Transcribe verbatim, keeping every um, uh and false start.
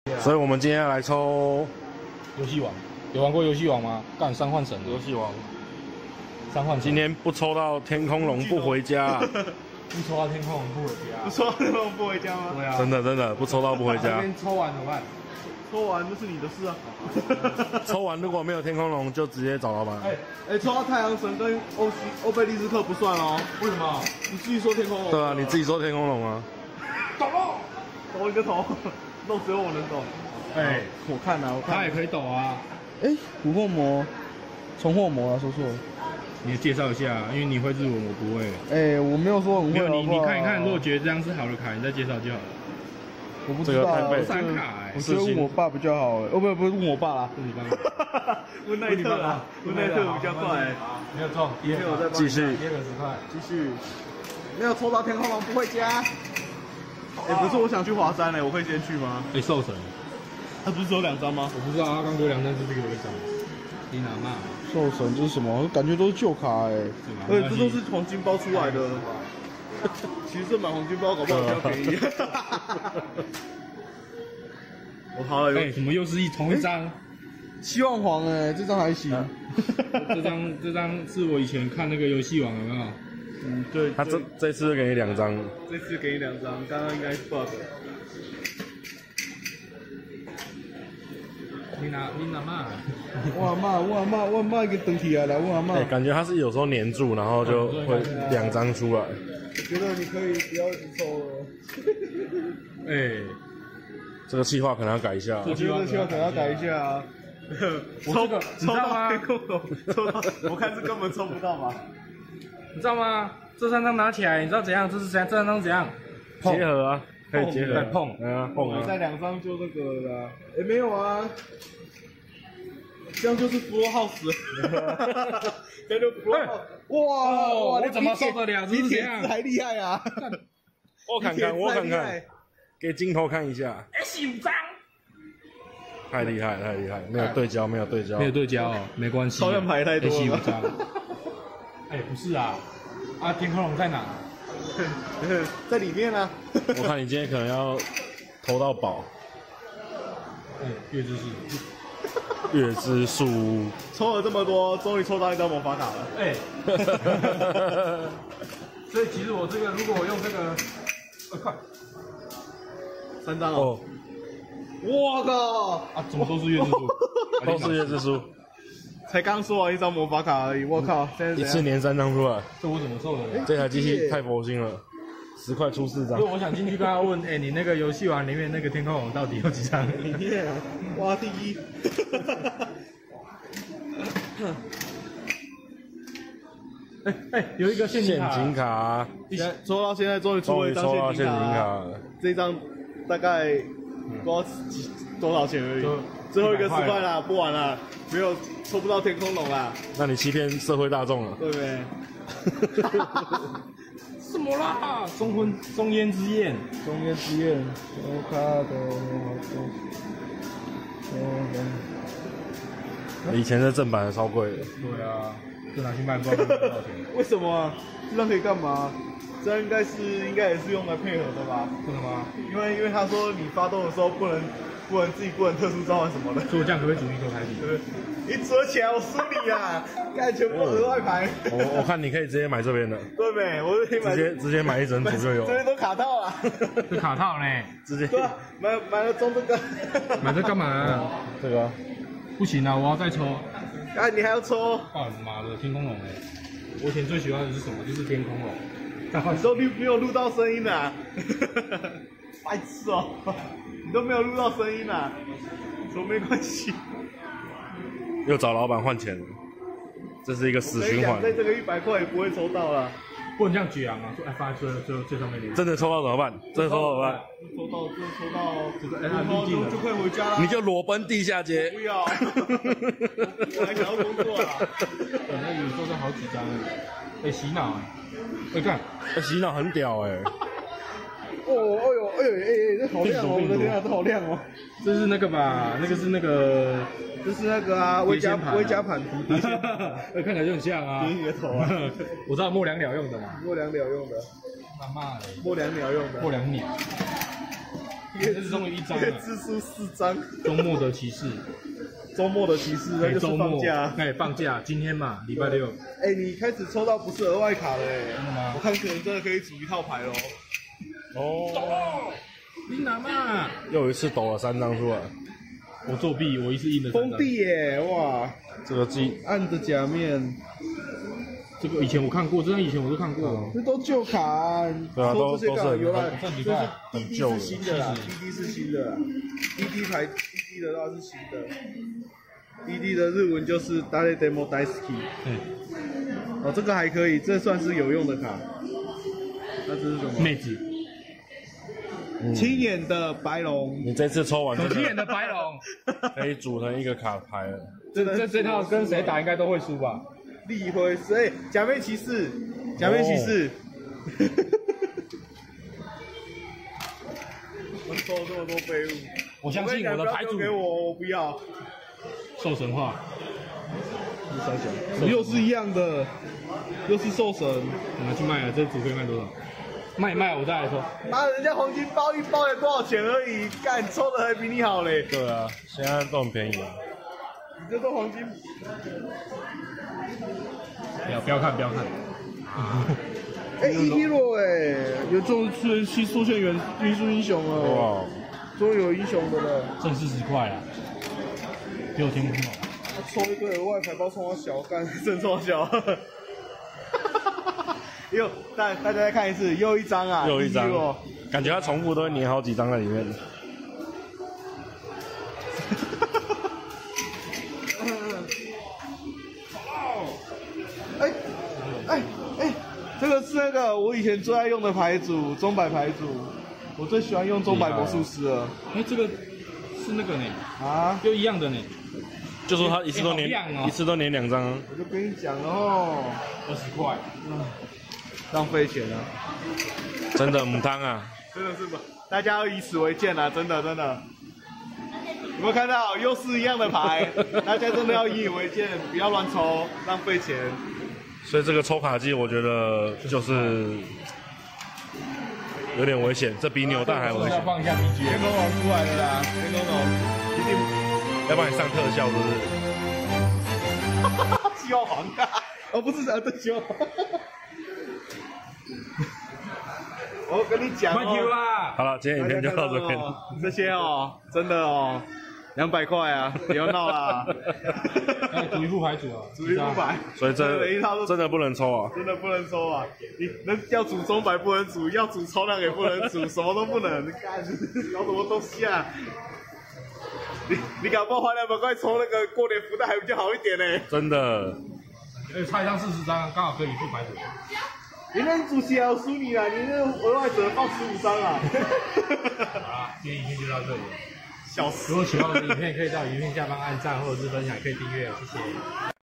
所以我们今天要来抽游戏王，有玩过游戏王吗？干三幻神游戏王。 三幻神。 今天不抽到天空龙不回家、啊， 不抽到天空龙不回家， 不抽到天空龙不回家吗？ 对啊， 真的真的不抽到不回这家。 边抽完怎么办？ 抽完那是你的事啊。 抽完如果没有天空龙，就直接找老板。 哎哎，抽到太阳神跟欧西欧贝利斯克不算哦。 为什么？ 你自己说天空龙。 对啊，你自己说天空龙啊。 抖了， 抖一个头，肉只有我能抖。 哎， 我看啊，我看。 他也可以抖啊。 哎，捕获魔，重获魔啊，说错了。 你介绍一下，因为你会日文，我不会。 哎，我没有说很会。 没有你，你看一看，如果觉得这样是好的卡，你再介绍就好了。 我不知道啊， 三卡哎， 我觉得问我爸比较好哎，哦不不是问我爸啦， 问你爸。 问奈特啊，问奈特比较快。 没有中， 没有再继续， 第二个十块， 继续。没有抽到天空龙不回家。哎，不是，我想去华山嘞，我可以先去吗？ 哎，兽神， 他不是只有两张吗？ 我不知道，他刚给我两张，这是给我一张。你哪骂？ 兽神这是什么？感觉都是旧卡哎，而且这都是黄金包出来的。其实这买黄金包搞不好比较便宜。我好了， 哎，怎么又是一同一张？ 希望黄哎，这张还行。 这张这张是我以前看那个游戏王有没有？ 嗯，对。 他这这次给你两张。 这次给你两张，刚刚应该是 bug。 你哪你哪骂？ 我阿妈，我阿妈，我阿妈给登起来了，我阿妈。 哎，感觉他是有时候黏住，然后就会两张出来。 我觉得你可以不要一直抽了。 哎， 这个计划可能要改一下。 我觉得这计划可能要改一下啊。抽个抽到天空龙，抽到我看是根本抽不到吧？ 你知道吗？这三张拿起来，你知道怎样？这是怎样？这三张怎样？ 结合啊，可以结合。 再碰， 嗯啊，碰啊。 再两张就那个了。哎，没有啊。这样就是弗洛浩斯，这就弗洛浩斯。哇哇， 我怎么受得了？ 比铁子还厉害啊！ 我看看，我看看，给镜头看一下。 十五张， 太厉害，太厉害，没有对焦，没有对焦， 没有对焦哦，没关系。 超量牌太多了。 十五张。哎，不是啊，啊，天空龙在哪？ 在里面啊。 我看你今天可能要投到宝。 哎，月之树。 月之树。 抽了这么多，终于抽到一张魔法卡了。 哎。所以其实我这个，如果我用这个，呃，快， 三张哦。我靠！ 啊，怎么都是月之树？ 都是月之树。 才刚说完一张魔法卡而已，我靠！现在一次连三张出来， 这我怎么受的？ 这台机器太佛心了，十块出四张。 所以我想进去跟他问，哎，你那个游戏王里面那个天空龙到底有几张？ 里面啊，哇，第一。 哎哎，有一个陷阱卡。 陷阱卡。 现在抽到现在终于出了一张陷阱卡。这张大概不知道几多少钱而已。最后一个十块啦，不玩了，没有抽不到天空龙啦。 那你欺骗社会大众了， 对不对？ 什么啦？中婚中烟之宴， 中烟之宴，我卡的好以前的正版的超贵的。 对啊，这拿去卖不知道多少钱。 为什么啊？这张可以干嘛？这应该是应该也是用来配合的吧？ 真的吗？ 因为因为他说你发动的时候不能不能自己不能特殊召唤什么的。 所以我这样可不可以组一个台底？ 对，你折起来我输你啊！干全部额外牌。 我我看你可以直接买这边的。 对没？我可以买。 直接直接买一整组就有。 这边都卡套了。 这卡套呢？ 直接。 对啊，买买了中这个。 买这干嘛？ 这个。 不行啊，我要再抽。 啊，你还要抽？ 啊妈的，天空龙哎！我以前最喜欢的是什么？就是天空龙。 你都没没有录到声音啊？白痴哦！你都没有录到声音啊？说没关系。 又找老板换钱了，这是一个死循环。 在这个一百块也不会抽到了。 不能这样讲啊！说哎，放在最最最上面的。 真的抽到怎么办？真的抽到怎么办？ 抽到就抽到， 就是哎，很近了， 就快回家了。 你就裸奔地下街。 不要，我还想要工作啊。 本来有抽到好几张了，哎，洗脑哎。哎看， 洗脑很屌哎！ 哦，哎呦，哎呦，哎哎，这好亮哦！我的天啊，这好亮哦！ 这是那个吧？那个是那个， 这是那个啊，微加微加盘图，碟仙盘， 看起来就很像啊。 叠你的头啊！ 我知道摸两鸟用的嘛。 摸两鸟用的。 妈妈的。 摸两鸟用的。 摸两鸟。 这是终于一张了， 字数四张。 周末的骑士， 周末的骑士，那就是放假。 哎，放假，今天嘛，礼拜六。 哎，你开始抽到不是额外卡了哎？ 真的吗？ 我看可能真的可以组一套牌喽。 哦， 你拿嘛？ 又一次抖了三张出来。 我作弊，我一次印了三张。 封闭耶，哇！ 这个记暗的假面。 这个以前我看过，这张以前我都看过， 这都旧卡、啊， 对啊，都都是有啦， 这是很旧的，是新的啦 ，D D 是新的 ，D D 牌 D D 的话是新的 ，D D 的日文就是 Dare Demo Daisuki， 嗯， 哦，这个还可以，这算是有用的卡，那这是什么？ 妹子， 嗯、青眼的白龙， 你这次抽完这个， 青眼的白龙可以组成一个卡牌了。 这这这套跟谁打应该都会输吧？ 立辉是哎，假面骑士，假面骑士，我抽了这么多废物， 我相信我的牌主给我，我不要。 兽神话， 又是一样的，又是兽神， 我拿去卖了，这组可以卖多少？卖卖我再来说。 妈的，人家黄金包一包也多少钱而已，干抽的还比你好嘞。 对啊，现在都很便宜啊。 你这都黄金。 不要不要看不要看。 哎 ，E Hero 哎，有这种出新出现元元素英雄了。哇，终于有英雄的了。 挣四十块啊！给我天空好。 他抽一堆额外牌包冲我小，干真冲我小。又大大家再看一次，又一张啊， 又一张，感觉他重复都会粘好几张在里面。 哎哎哎，这个是那个我以前最爱用的牌组，钟摆牌组，我最喜欢用钟摆魔术师了。 哎，这个是那个呢？ 啊， 又一样的呢。 就说他一次都粘，哦、一次都粘两张。 我就跟你讲了哦， 二十块， 浪费钱啊！ 真的母汤啊！ 真的是吧？大家要以此为鉴啊！真的真的。有没有看到又是一样的牌？大家真的要引以为戒，不要乱抽，浪费钱。 所以这个抽卡机，我觉得就是有点危险，这比扭蛋还危险。 要放一下 B G M， 天空龙出来了啦！天空龙一定要帮你上特效，是不是？希望皇啊！哦，不是啊，对，希望皇。我跟你讲哦， 好了，今天影片就到这边。 这些哦，真的哦，两百块啊，不要闹啦。 组一副牌组啊， 组一副牌， 所以这真的不能抽啊， 真的不能抽啊！你能要组钟摆不能组，要组超量也不能组，什么都不能。你干搞什么东西啊？你你搞不好花两百块抽那个过年福袋还比较好一点呢。 真的。 哎，差一张四十张，刚好可以一副牌组。 人家主席还要输你啦，你那额外只能放十五张啊！ 好啦，今天影片就到这里。 笑死！ 如果喜欢我的影片，可以到影片下方按赞或者是分享，可以订阅，谢谢。